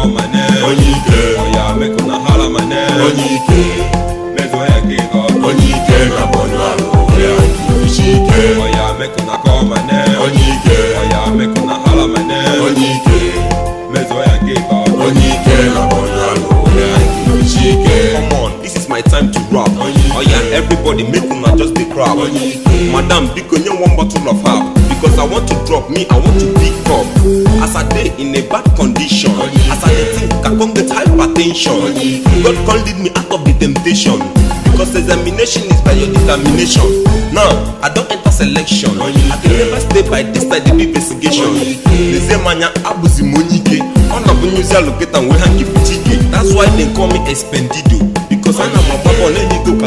call my name. Onyike. Oh yeah, make una holla my name. Onyike. Mezo ya giga. Onyike na bonwaro ya Chike. Oh yeah, make una call my name. Onyike. Oh yeah, make una holla my name. Onyike. Mezo ya giga. Onyike na bonwaro ya Chike. Come on, this is my time to rap. Oh yeah, everybody make una just the crowd. Madam, because you one bottle of herb. Because I want to drop me, I want to pick up. As I day in a bad condition, as I think I can get hypertension. God can't lead me out of the temptation. Because examination is by your determination. Now, I don't enter selection. I can never stay by this side of the investigation. They say manya abuzi monike. On a bunyuzi allocate and we hangi pichike. That's why they call me Expendido. Because I know my papa on any go